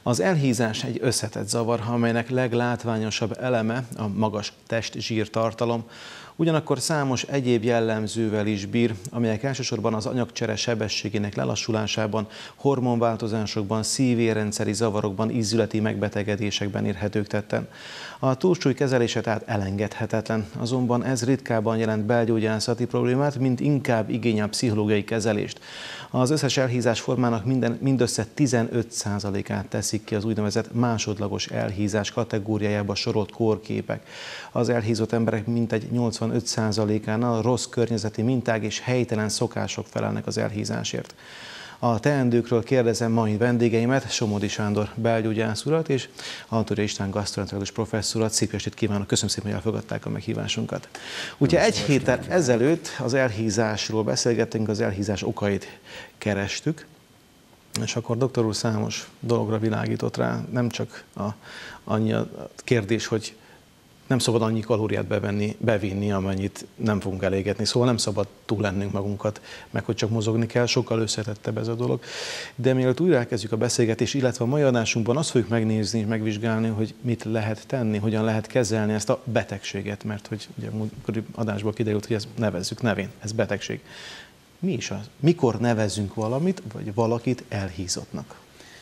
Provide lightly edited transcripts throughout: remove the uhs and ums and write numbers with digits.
Az elhízás egy összetett zavar, amelynek leglátványosabb eleme a magas testzsírtartalom, ugyanakkor számos egyéb jellemzővel is bír, amelyek elsősorban az anyagcsere sebességének lelassulásában, hormonváltozásokban, szív-érrendszeri zavarokban, ízületi megbetegedésekben érhetők tetten. A túlsúly kezelése tehát elengedhetetlen, azonban ez ritkában jelent belgyógyászati problémát, mint inkább igényel pszichológiai kezelést. Az összes elhízás formának mindössze 15%-át teszik ki az úgynevezett másodlagos elhízás kategóriájába sorolt kórképek. Az elhízott emberek mintegy 85%-ánál rossz környezeti minták és helytelen szokások felelnek az elhízásért. A teendőkről kérdezem mai vendégeimet, Somodi Sándor belgyógyász urat és Antónia István gasztroenterológus professzorat. Szép estét kívánok, köszönöm szépen, hogy elfogadták a meghívásunkat. Ugye egy héttel ezelőtt az elhízásról beszélgettünk, az elhízás okait kerestük, és akkor doktor úr számos dologra világított rá, nem csak annyi a kérdés, hogy nem szabad annyi kalóriát bevinni, amennyit nem fogunk elégetni. Szóval nem szabad túlennünk magunkat, meg hogy csak mozogni kell, sokkal összetettebb ez a dolog. De mielőtt újra elkezdjük a beszélgetést, illetve a mai adásunkban azt fogjuk megnézni és megvizsgálni, hogy mit lehet tenni, hogyan lehet kezelni ezt a betegséget, mert hogy ugye a adásból kiderült, hogy ezt nevezzük nevén, ez betegség. Mi is az? Mikor nevezzünk valamit, vagy valakit elhízottnak?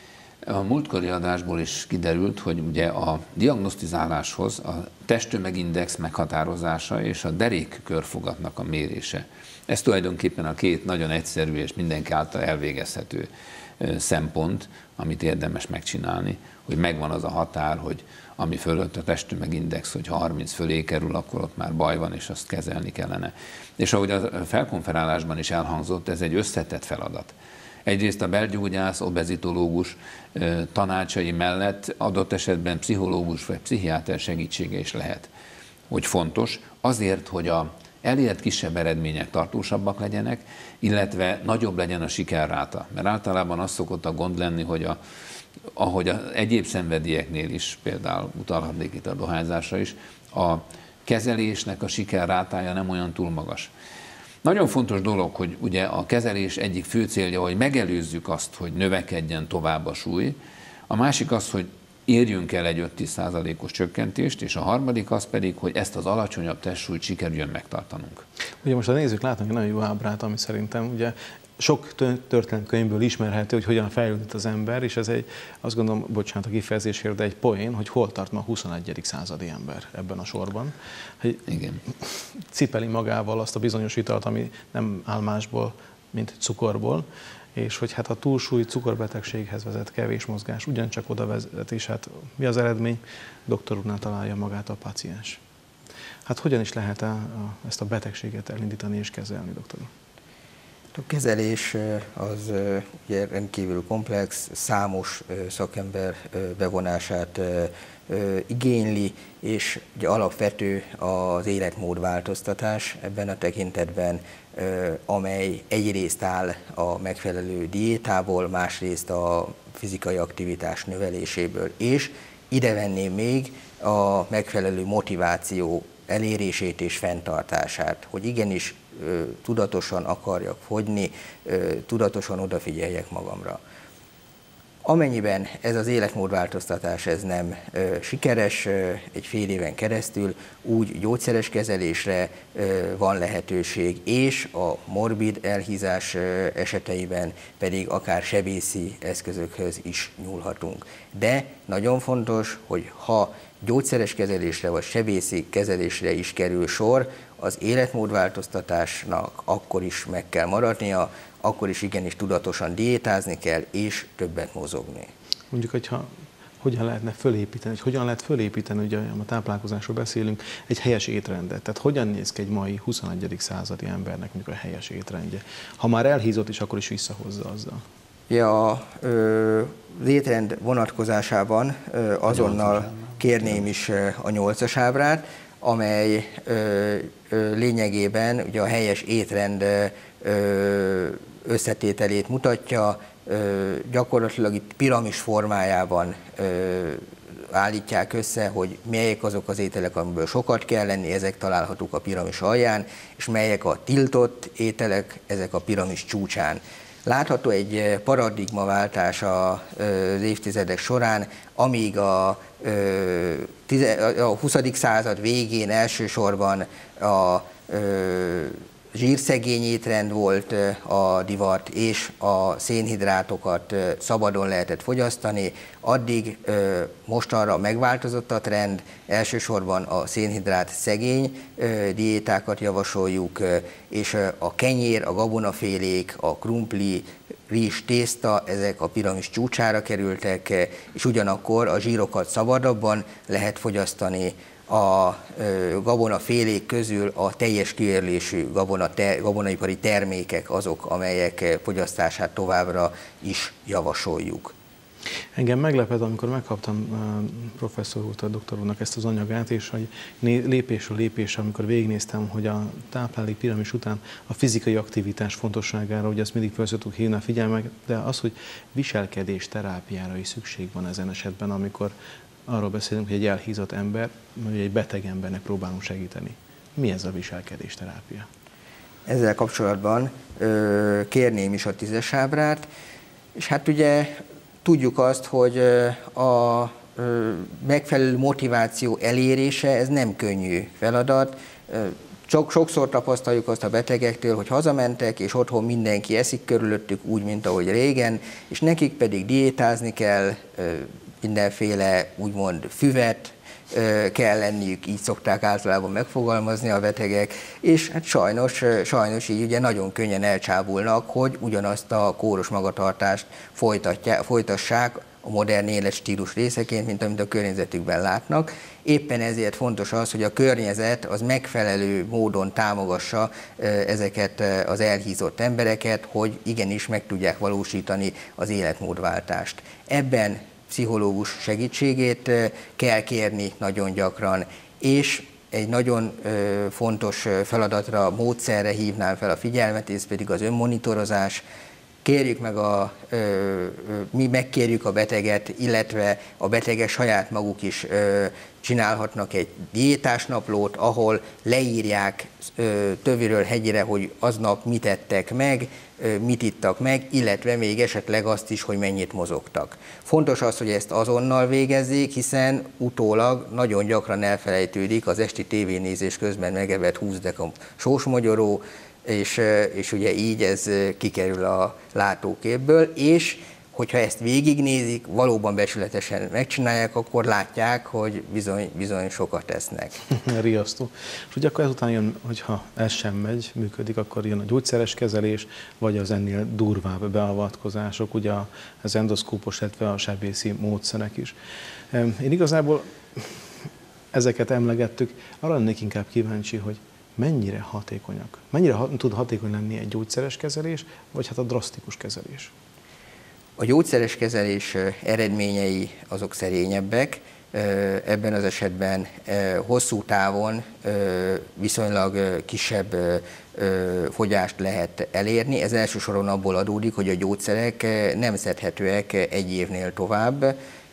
A múltkori adásból is kiderült, hogy ugye a diagnosztizáláshoz a testtömegindex meghatározása és a derékkörfogatnak a mérése. Ez tulajdonképpen a két nagyon egyszerű és mindenki által elvégezhető szempont, amit érdemes megcsinálni, hogy megvan az a határ, hogy ami fölött a testtömegindex, hogy 30 fölé kerül, akkor ott már baj van, és azt kezelni kellene. És ahogy a felkonferálásban is elhangzott, ez egy összetett feladat. Egyrészt a belgyógyász, obezitológus tanácsai mellett adott esetben pszichológus vagy pszichiáter segítsége is lehet. Hogy fontos, azért, hogy a elért kisebb eredmények tartósabbak legyenek, illetve nagyobb legyen a sikerráta. Mert általában az szokott a gond lenni, hogy ahogy az egyéb szenvedélyeknél is, például utalhatnék itt a dohányzásra is, a kezelésnek a sikerrátája nem olyan túl magas. Nagyon fontos dolog, hogy ugye a kezelés egyik fő célja, hogy megelőzzük azt, hogy növekedjen tovább a súly. A másik az, hogy érjünk el egy 5-10%-os csökkentést, és a harmadik az pedig, hogy ezt az alacsonyabb testsúlyt sikerüljön megtartanunk. Ugye most a nézők látnak egy nagyon jó ábrát, ami szerintem ugye sok történelemkönyvből ismerhető, hogy hogyan fejlődött az ember, és ez egy, azt gondolom, bocsánat a kifejezésért, de egy poén, hogy hol tart ma a 21. századi ember ebben a sorban. Hogy igen. Cipeli magával azt a bizonyos italt, ami nem áll másból, mint cukorból, és hogy hát a túlsúly cukorbetegséghez vezet, kevés mozgás, ugyancsak oda vezet, és hát mi az eredmény? Doktor úrnál találja magát a paciens. Hát hogyan is lehet ezt a betegséget elindítani és kezelni, doktor úr? A kezelés az ugye rendkívül komplex, számos szakember bevonását igényli, és ugye alapvető az életmódváltoztatás ebben a tekintetben, amely egyrészt áll a megfelelő diétából, másrészt a fizikai aktivitás növeléséből, és ide venném még a megfelelő motiváció elérését és fenntartását, hogy igenis tudatosan akarjak fogyni, tudatosan odafigyeljek magamra. Amennyiben ez az életmódváltoztatás ez nem sikeres egy fél éven keresztül, úgy gyógyszeres kezelésre van lehetőség, és a morbid elhízás eseteiben pedig akár sebészi eszközökhöz is nyúlhatunk. De nagyon fontos, hogy ha gyógyszeres kezelésre vagy sebészi kezelésre is kerül sor, az életmódváltoztatásnak akkor is meg kell maradnia, akkor is igenis tudatosan diétázni kell, és többet mozogni. Mondjuk, hogyha hogyan lehetne fölépíteni, hogy hogyan lehet fölépíteni, ugye a táplálkozásról beszélünk, egy helyes étrendet. Tehát hogyan néz ki egy mai 21. századi embernek mondjuk a helyes étrendje? Ha már elhízott is, akkor is visszahozza azzal. Ja, az étrend vonatkozásában azonnal kérném is a 8-as ábrát, amely lényegében ugye a helyes étrend összetételét mutatja, gyakorlatilag itt piramis formájában állítják össze, hogy melyek azok az ételek, amiből sokat kell lenni, ezek találhatók a piramis alján, és melyek a tiltott ételek, ezek a piramis csúcsán. Látható egy paradigmaváltás az évtizedek során, amíg a 20. század végén elsősorban a zsírszegény étrend volt a divat, és a szénhidrátokat szabadon lehetett fogyasztani, addig mostanra megváltozott a trend, elsősorban a szénhidrát szegény diétákat javasoljuk, és a kenyér, a gabonafélék, a krumpli, rizs, tészta, ezek a piramis csúcsára kerültek, és ugyanakkor a zsírokat szabadabban lehet fogyasztani. A gabonafélék közül a teljes kiérlésű gabonaipari termékek azok, amelyek fogyasztását továbbra is javasoljuk. Engem meglepett, amikor megkaptam professzor úrtól, doktor úrnak ezt az anyagát, és hogy lépésről lépésre, amikor végignéztem, hogy a táplálék piramis után a fizikai aktivitás fontosságára, hogy ezt mindig fel szoktuk hívni a figyelmet, de az, hogy viselkedés terápiára is szükség van ezen esetben, amikor arról beszélünk, hogy egy elhízott ember, vagy egy beteg embernek próbálunk segíteni. Mi ez a viselkedésterápia? Ezzel kapcsolatban kérném is a 10-es ábrát, és hát ugye tudjuk azt, hogy a megfelelő motiváció elérése, ez nem könnyű feladat. Sokszor tapasztaljuk azt a betegektől, hogy hazamentek, és otthon mindenki eszik körülöttük úgy, mint ahogy régen, és nekik pedig diétázni kell, mindenféle úgymond füvet kell lenniük, így szokták általában megfogalmazni a betegek, és hát sajnos így ugye nagyon könnyen elcsábulnak, hogy ugyanazt a kóros magatartást folytassák a modern életstílus részeként, mint amit a környezetükben látnak. Éppen ezért fontos az, hogy a környezet az megfelelő módon támogassa ezeket az elhízott embereket, hogy igenis meg tudják valósítani az életmódváltást. Ebben pszichológus segítségét kell kérni nagyon gyakran, és egy nagyon fontos feladatra, módszerre hívnám fel a figyelmet, ez pedig az önmonitorozás. Mi megkérjük a beteget, illetve a betegek saját maguk is csinálhatnak egy diétás naplót, ahol leírják töviről hegyire, hogy aznap mit ettek meg, mit ittak meg, illetve még esetleg azt is, hogy mennyit mozogtak. Fontos az, hogy ezt azonnal végezzék, hiszen utólag nagyon gyakran elfelejtődik az esti tévénézés közben megevett 20 dekam sósmagyoró, és ugye így ez kikerül a látóképből, és hogyha ezt végignézik, valóban becsületesen megcsinálják, akkor látják, hogy bizony sokat tesznek. Riasztó. És ugye akkor ezután jön, hogyha ez sem működik, akkor jön a gyógyszeres kezelés, vagy az ennél durvább beavatkozások, ugye az endoszkópos, illetve a sebészi módszerek is. Én igazából ezeket emlegettük, arra lennék inkább kíváncsi, hogy mennyire hatékonyak, mennyire tud hatékony lenni egy gyógyszeres kezelés, vagy hát a drasztikus kezelés? A gyógyszeres kezelés eredményei azok szerényebbek, ebben az esetben hosszú távon viszonylag kisebb fogyást lehet elérni. Ez elsősorban abból adódik, hogy a gyógyszerek nem szedhetőek egy évnél tovább,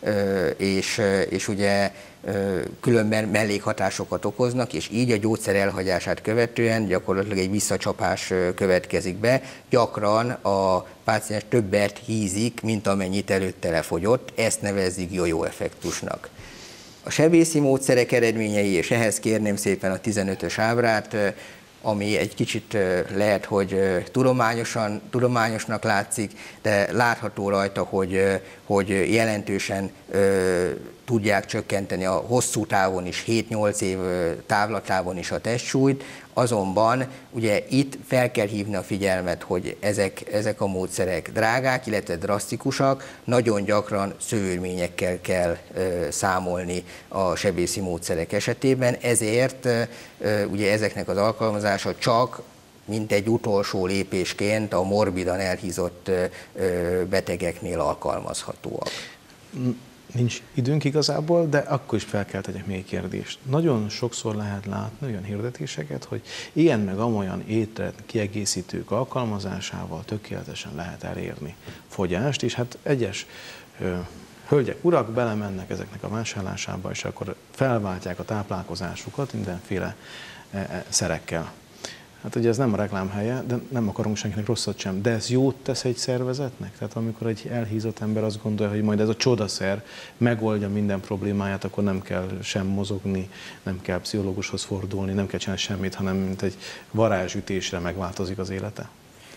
és ugye különben mellékhatásokat okoznak, és így a gyógyszer elhagyását követően gyakorlatilag egy visszacsapás következik be. Gyakran a páciens többet hízik, mint amennyit előtte lefogyott, ezt nevezzük jó effektusnak. A sebészi módszerek eredményei, és ehhez kérném szépen a 15-ös ábrát, ami egy kicsit lehet, hogy tudományosnak látszik, de látható rajta, hogy jelentősen tudják csökkenteni a hosszú távon is, 7-8 év távlatában is a testsúlyt, azonban ugye itt fel kell hívni a figyelmet, hogy ezek a módszerek drágák, illetve drasztikusak, nagyon gyakran szövődményekkel kell számolni a sebészi módszerek esetében, ezért ugye ezeknek az alkalmazása csak mint egy utolsó lépésként a morbidan elhízott betegeknél alkalmazhatóak. Nincs időnk igazából, de akkor is fel kell tegyek még egy kérdést. Nagyon sokszor lehet látni olyan hirdetéseket, hogy ilyen meg amolyan étrend kiegészítők alkalmazásával tökéletesen lehet elérni fogyást, és hát egyes hölgyek, urak belemennek ezeknek a vásárlásába, és akkor felváltják a táplálkozásukat mindenféle szerekkel. Hát ugye ez nem a reklám helye, de nem akarunk senkinek rosszat sem. De ez jót tesz egy szervezetnek? Tehát amikor egy elhízott ember azt gondolja, hogy majd ez a csodaszer megoldja minden problémáját, akkor nem kell sem mozogni, nem kell pszichológushoz fordulni, nem kell csinálni semmit, hanem mint egy varázsütésre megváltozik az élete.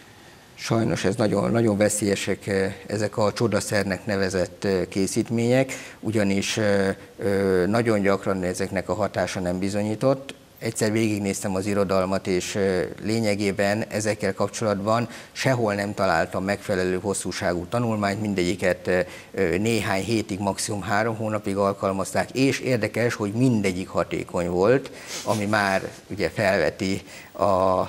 Sajnos ez nagyon, nagyon veszélyesek ezek a csodaszernek nevezett készítmények, ugyanis nagyon gyakran ezeknek a hatása nem bizonyított. Egyszer végignéztem az irodalmat, és lényegében ezekkel kapcsolatban sehol nem találtam megfelelő hosszúságú tanulmányt, mindegyiket néhány hétig, maximum 3 hónapig alkalmazták, és érdekes, hogy mindegyik hatékony volt, ami már ugye felveti a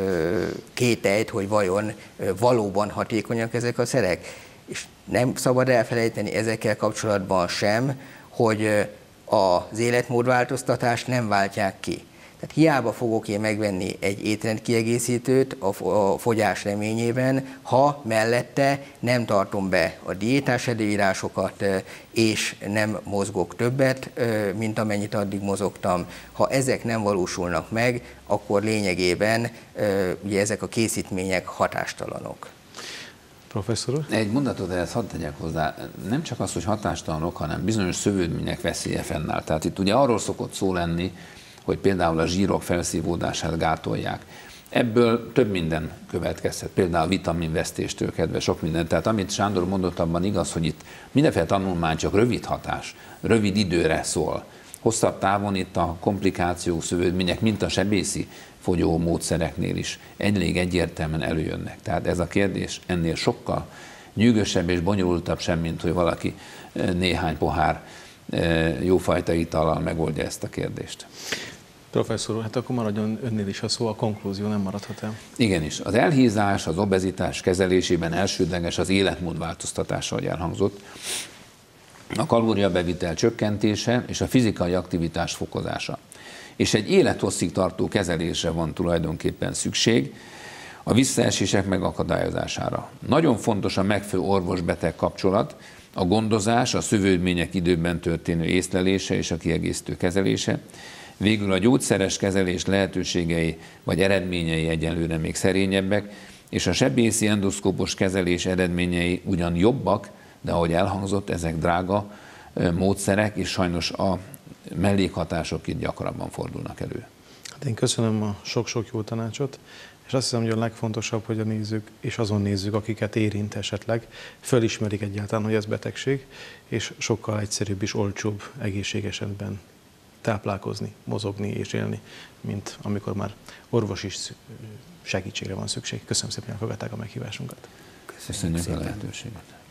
kételyt, hogy vajon valóban hatékonyak ezek a szerek. És nem szabad elfelejteni ezekkel kapcsolatban sem, hogy az életmódváltoztatást nem váltják ki. Tehát hiába fogok én megvenni egy étrendkiegészítőt a fogyás reményében, ha mellette nem tartom be a diétás előírásokat, és nem mozgok többet, mint amennyit addig mozogtam. Ha ezek nem valósulnak meg, akkor lényegében ugye ezek a készítmények hatástalanok. Professzor? Egy mondatot ehhez hadd tegyek hozzá. Nem csak az, hogy hatástalanok, hanem bizonyos szövődmények veszélye fennáll. Tehát itt ugye arról szokott szó lenni, hogy például a zsírok felszívódását gátolják. Ebből több minden következhet, például vitaminvesztéstől kezdve sok minden. Tehát amit Sándor mondott, abban igaz, hogy itt mindenféle tanulmány csak rövid hatás, rövid időre szól. Hosszabb távon itt a komplikációk, szövődmények, mint a sebészi fogyó módszereknél is elég egyértelműen előjönnek. Tehát ez a kérdés ennél sokkal nyűgösebb és bonyolultabb sem, mint hogy valaki néhány pohár jófajta itallal megoldja ezt a kérdést. Professzor úr, hát akkor maradjon önnél is a szó, a konklúzió nem maradhat el. Igenis, az elhízás, az obezitás kezelésében elsődleges az életmódváltoztatása, ahogy elhangzott, a kalóriabevitel csökkentése és a fizikai aktivitás fokozása. És egy élethosszig tartó kezelésre van tulajdonképpen szükség, a visszaesések megakadályozására. Nagyon fontos a megfelelő orvos-beteg kapcsolat, a gondozás, a szövődmények időben történő észlelése és a kiegészítő kezelése. Végül a gyógyszeres kezelés lehetőségei vagy eredményei egyelőre még szerényebbek, és a sebészi endoszkópos kezelés eredményei ugyan jobbak, de ahogy elhangzott, ezek drága módszerek, és sajnos a mellékhatások itt gyakrabban fordulnak elő. Hát én köszönöm a sok-sok jó tanácsot, és azt hiszem, hogy a legfontosabb, hogy a nézők, és azon nézők, akiket érint esetleg, fölismerik egyáltalán, hogy ez betegség, és sokkal egyszerűbb és olcsóbb egészségesebben táplálkozni, mozogni és élni, mint amikor már orvosi segítségre van szükség. Köszönöm szépen, hogy elfogadták a meghívásunkat. Köszönjük a lehetőséget.